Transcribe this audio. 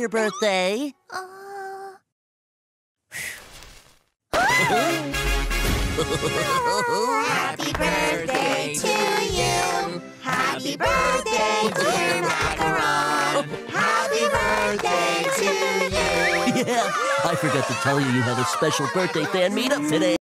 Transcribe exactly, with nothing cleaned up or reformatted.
birthday? Uh... Happy birthday to you. Happy birthday, dear Macaron. Happy birthday to you. Yeah, I forgot to tell you you have a special birthday fan meetup today.